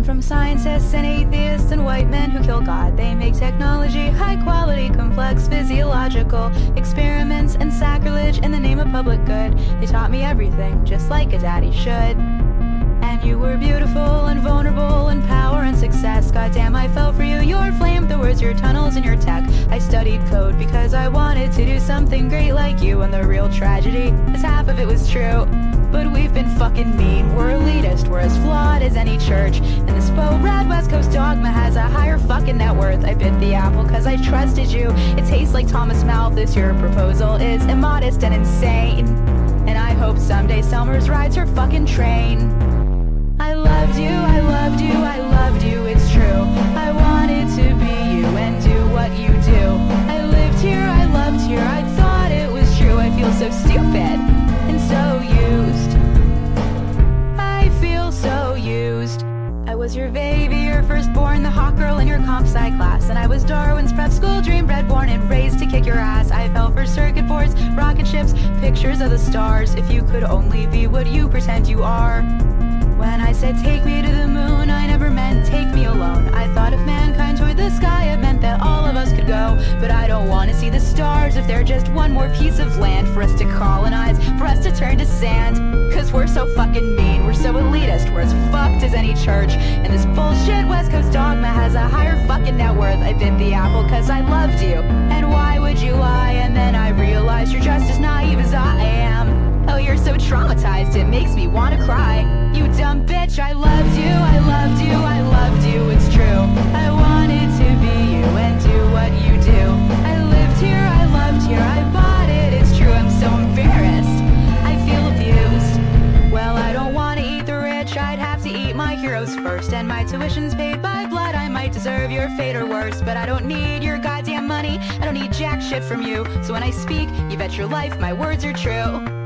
From scientists and atheists and white men who kill God, they make technology high quality, complex, physiological experiments and sacrilege in the name of public good. They taught me everything, just like a daddy should. And you were beautiful and vulnerable in power and success. Goddamn, I fell for you, your flamethrowers, your tunnels and your tech. I studied code because I wanted to do something great like you. And the real tragedy is half of it was true. But we've been fucking mean, we're elitist, we're as flawed as any church. And this faux red West Coast dogma has a higher fucking net worth. I bit the apple cause I trusted you. It tastes like Thomas Malthus, your proposal is immodest and insane. And I hope someday Selmers rides her fucking train. I loved you, I loved you, I loved you, it's true. I wanted to be you and do what you do. I lived here, I loved here, I thought it was true. I feel so stupid and so used. I feel so used. I was your baby, your firstborn, the hot girl in your comp sci class. And I was Darwin's prep school dream, bred, born, and raised to kick your ass. I fell for circuit boards, rocket ships, pictures of the stars. If you could only be what you pretend you are. When I said take me to the moon, I never meant take me alone. I thought if mankind toured the sky, it meant that all of us could go. But I don't want to see the stars if they're just one more piece of land for us to colonize, for us to turn to sand. Cause we're so fucking mean, we're so elitist, we're as fucked as any church. And this bullshit West Coast dogma has a higher fucking net worth. I bit the apple cause I loved you. And why would you lie? And then I realized you're just as naive as I am. Oh, you're so traumatized, it makes me wanna cry. You dumb bitch, I loved you, I loved you, I loved you, it's true. I wanted to be you and do what you do. I lived here, I loved here, I bought it, it's true. I'm so embarrassed, I feel abused. Well, I don't wanna eat the rich, I'd have to eat my heroes first. And my tuition's paid by blood, I might deserve your fate or worse. But I don't need your goddamn money, I don't need jack shit from you. So when I speak, you bet your life my words are true.